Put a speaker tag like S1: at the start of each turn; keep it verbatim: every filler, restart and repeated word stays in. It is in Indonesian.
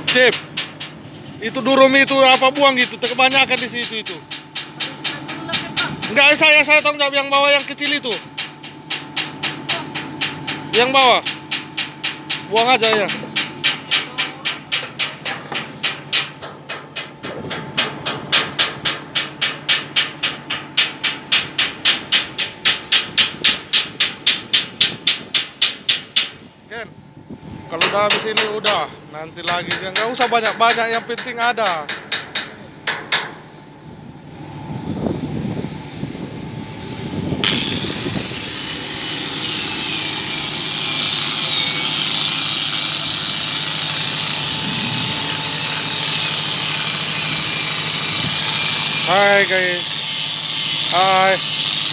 S1: Cip, itu durum itu apa buang gitu, kebanyakan di situ itu. Enggak, saya saya tanggung jawab yang bawah yang kecil itu. Yang bawah. Buang aja ya. Ken, kalau udah habis ini udah, nanti lagi nggak usah banyak-banyak, yang penting ada. Hai guys, hai.